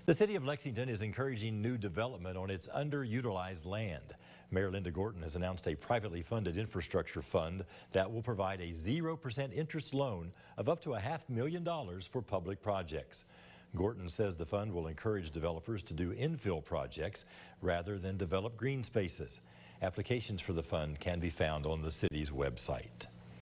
The city of Lexington is encouraging new development on its underutilized land. Mayor Gorton has announced a privately funded infrastructure fund that will provide a 0% interest loan of up to $500,000 for public projects. Gorton says the fund will encourage developers to do infill projects rather than develop green spaces. Applications for the fund can be found on the city's website.